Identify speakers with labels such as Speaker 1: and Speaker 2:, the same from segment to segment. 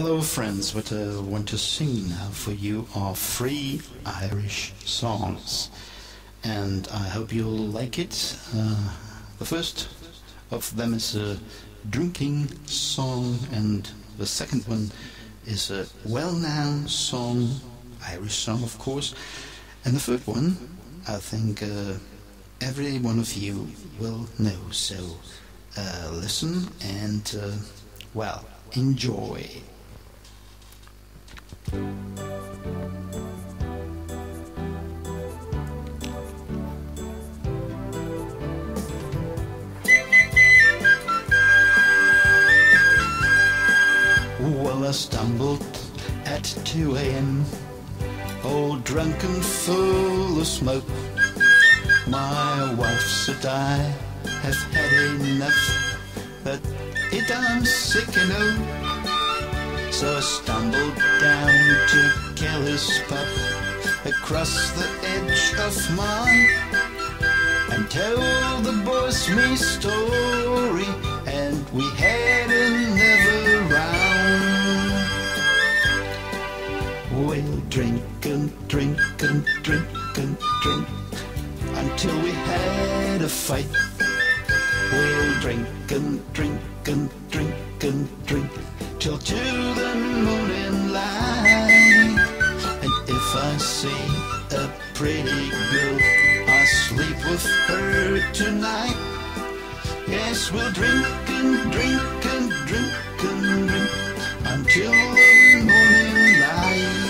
Speaker 1: Hello friends, what I want to sing now for you are 3 Irish songs, and I hope you'll like it. The first of them is a drinking song, and the second one is a well-known song, Irish song of course, and the third one I think every one of you will know, so listen and well, enjoy. Well, I stumbled at 2 a.m. all drunk and full of smoke. My wife said I have had enough, but I'm sick, you know. So I stumbled down to Kelly's pub across the edge of mine and told the boys me story, and we had another round. We'll drink and drink and drink and drink until we had a fight. We'll drink and drink and drink and drink till to the morning light. And if I see a pretty girl, I'll sleep with her tonight. Yes, we'll drink and drink and drink and drink until the morning light.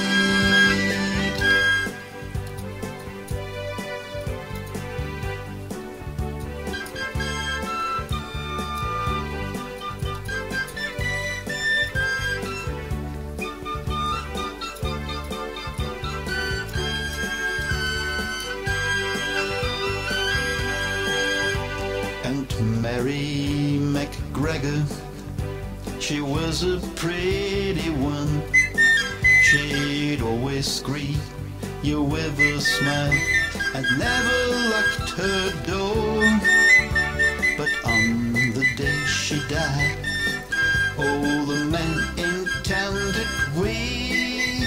Speaker 1: Mary McGregor, she was a pretty one. She'd always greet you with a smile and never locked her door. But on the day she died, all the men in town did weep,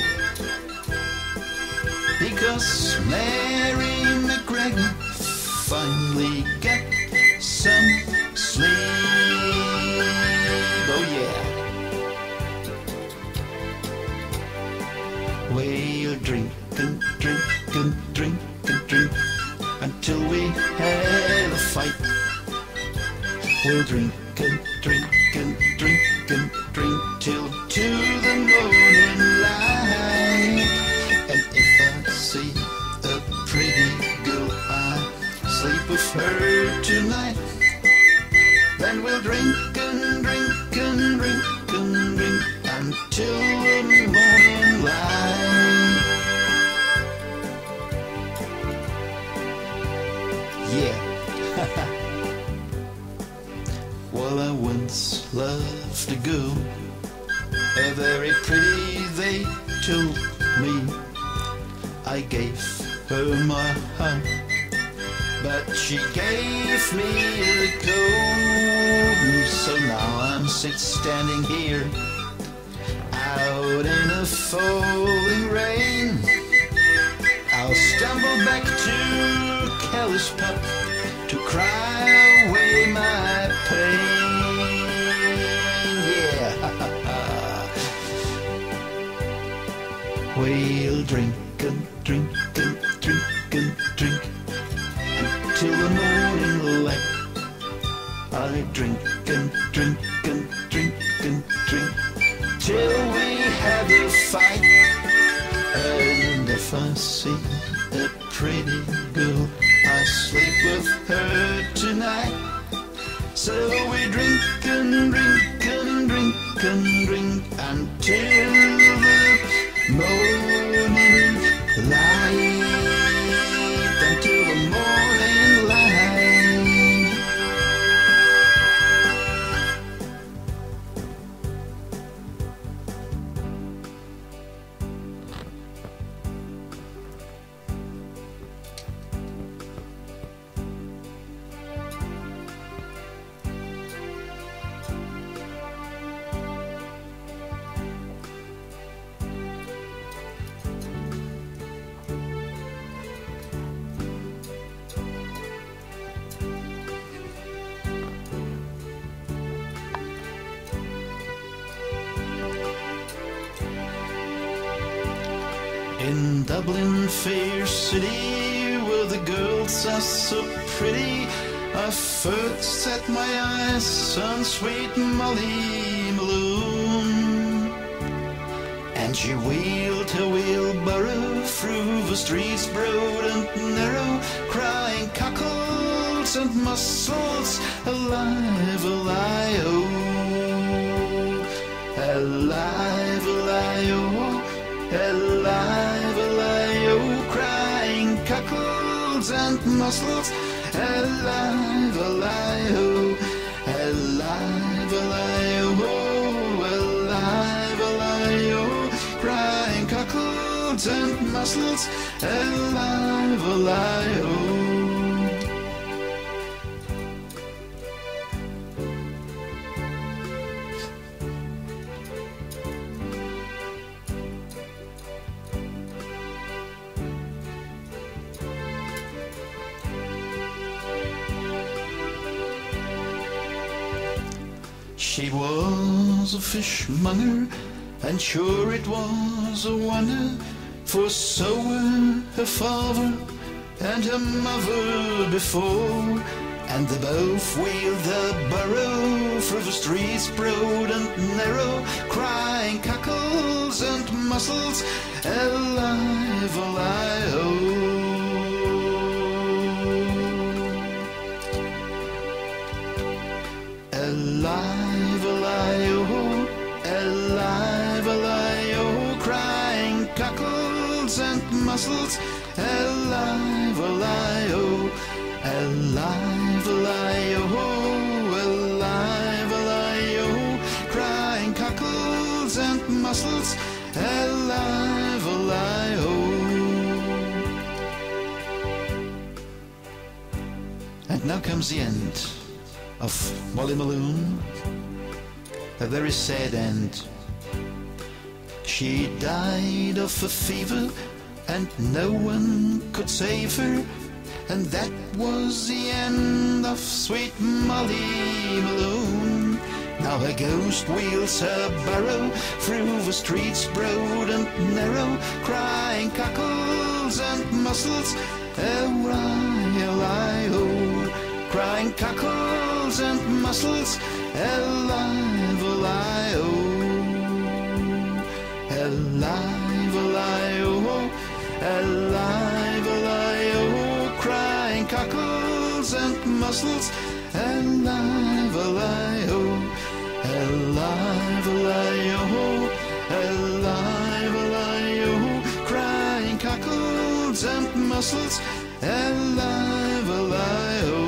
Speaker 1: because Mary McGregor finally got some sleep. Oh yeah. We'll drink and drink and drink and drink until we have a fight. We'll drink and drink and drink and drink till to the morning light. And if I see a pretty girl, I sleep with her tonight. Then we'll drink and drink and drink and drink until the morning light. Yeah. Well, I once loved a girl, a very pretty, they told me. I gave her my heart, but she gave me a cold. So now I'm standing here out in the falling rain. I'll stumble back to Kelly's pub to cry away my pain. Yeah. We'll drink and drink and drink and drink till the morning light. I drink and drink and drink and drink till we have a fight. And if I see a pretty girl, I sleep with her tonight. So we drink and drink and drink and drink until the morning light. Until the morning light. In Dublin, fair city, where the girls are so pretty, I first set my eyes on sweet Molly Malone. And she wheeled her wheelbarrow through the streets broad and narrow, crying cockles and mussels, alive, alive, oh, alive, alive, oh, alive, alive, oh, crying cockles and mussels, alive, alive, oh, alive, alive, oh, alive, alive, oh, crying cockles and mussels, alive, alive, oh. She was a fishmonger, and sure it was a wonder, for so were her father and her mother before, and they both wheeled the barrow through the streets broad and narrow, crying cockles and mussels, alive, alive, oh. Alive, alive, oh, alive, alive, oh, crying cockles and mussels, alive, alive, oh, alive, alive, oh, alive, alive, oh, crying cockles and mussels, alive, alive, oh. And now comes the end of Molly Malone, a very sad end. She died of a fever, and no one could save her, and that was the end of sweet Molly Malone. Now her ghost wheels her barrow through the streets broad and narrow, crying cockles and mussels, alive, alive, oh, crying cockles and mussels, alive, alive, oh, alive, alive, oh, alive, alive, oh, crying cockles and mussels, alive, alive, oh, alive, alive, oh, alive, alive, oh, crying cockles and mussels, alive, alive, oh.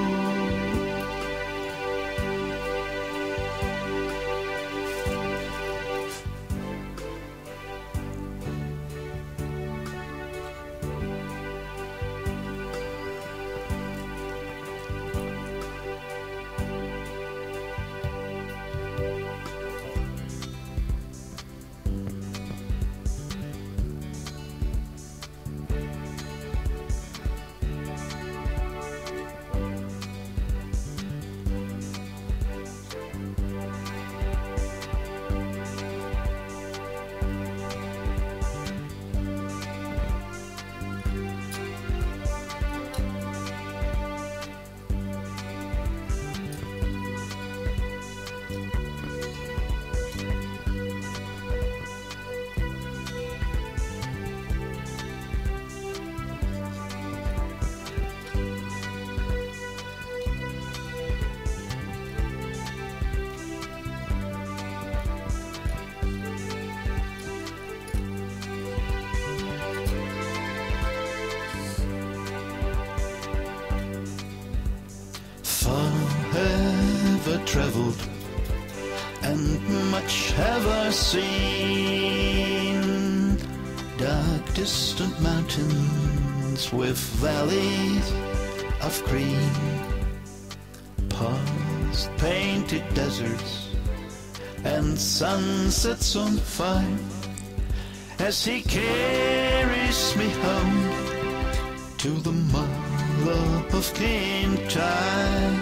Speaker 1: Traveled, and much have I seen, dark distant mountains with valleys of green, past painted deserts and sunsets on fire, as he carries me home to the Mull of Kintyre.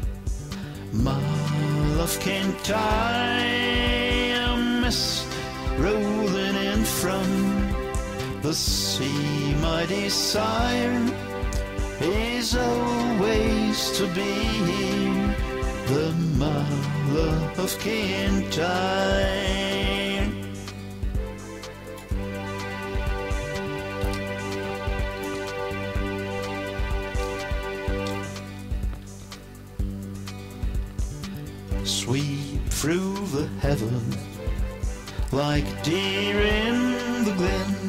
Speaker 1: Mull of Kintyre, a mist rolling in from the sea. My desire is always to be here, the Mull of Kintyre. Sweep through the heaven like deer in the glen,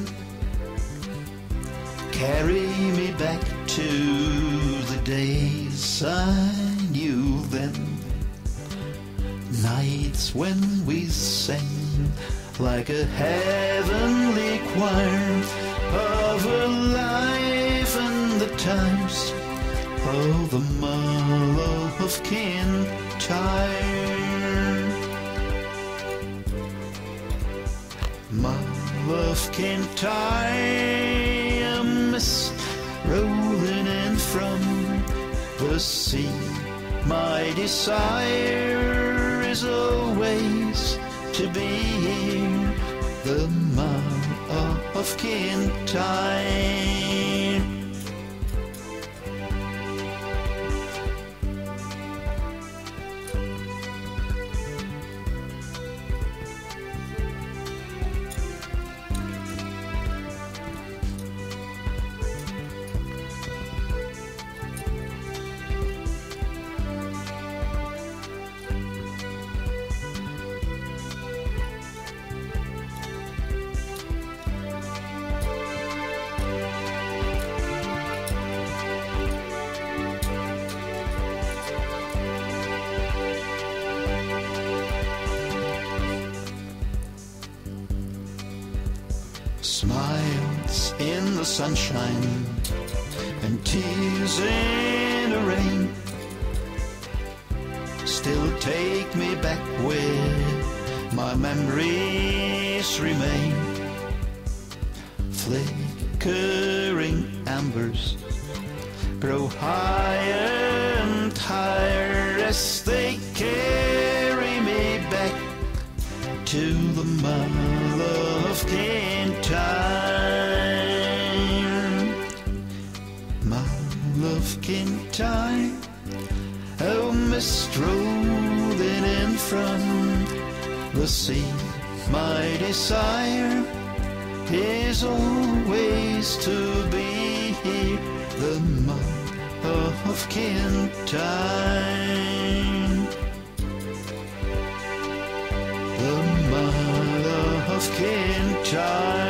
Speaker 1: carry me back to the days I knew then. Nights when we sang like a heavenly choir of a life and the times of the Mull of Kintyre. Mull of Kintyre, a mist rolling in from the sea. My desire is always to be here, the Mull of Kintyre. Smiles in the sunshine and tears in the rain still take me back where my memories remain. Flickering ambers grow higher and higher as they carry me back to the Mull of Kintyre. Mull of Kintyre, oh, mist rolling in from the sea. My desire is always to be here, the Mull of Kintyre. The Mull of Kintyre.